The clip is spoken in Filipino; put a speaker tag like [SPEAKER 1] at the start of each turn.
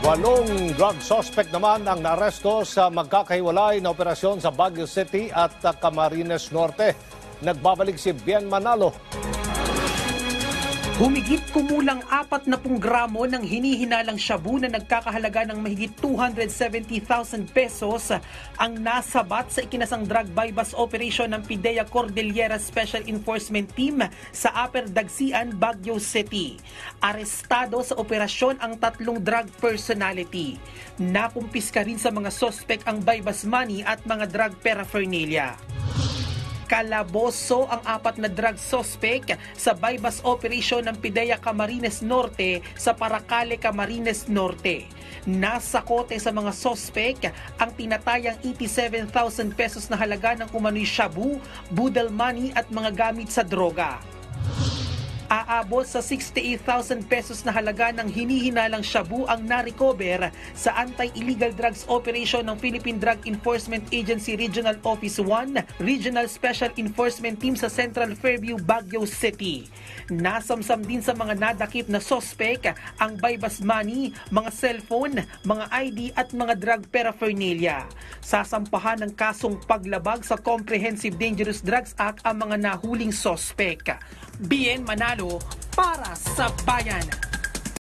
[SPEAKER 1] Walong drug suspect naman ang naaresto sa magkakahiwalay na operasyon sa Baguio City at Camarines Norte. Nagbabalik si Bien Manalo.
[SPEAKER 2] Humigit kumulang 40 gramo ng hinihinalang shabu na nagkakahalaga ng mahigit 270,000 pesos ang nasabat sa ikinasang drug bypass operation ng PIDEA Cordillera Special Enforcement Team sa Upper Dagsian, Baguio City. Arestado sa operasyon ang 3 drug personality. Nakumpiska rin sa mga suspect ang bypass money at mga drug paraphernalia. Kalaboso ang 4 na drug suspect sa bypass operation ng PIDEA Camarines Norte sa Paracale, Camarines Norte. Nasa kote sa mga suspect ang tinatayang 87,000 pesos na halaga ng umano'y shabu, budal money at mga gamit sa droga. Aabot sa 68,000 pesos na halaga ng hinihinalang shabu ang na-recover sa Anti-Illegal Drugs Operation ng Philippine Drug Enforcement Agency Regional Office 1, Regional Special Enforcement Team sa Central Fairview, Baguio City. Nasamsam din sa mga nadakip na suspect ang bypass money, mga cellphone, mga ID at mga drug paraphernalia. Sasampahan ng kasong paglabag sa Comprehensive Dangerous Drugs Act ang mga nahuling suspect. Bien Manalo para sa Bayan.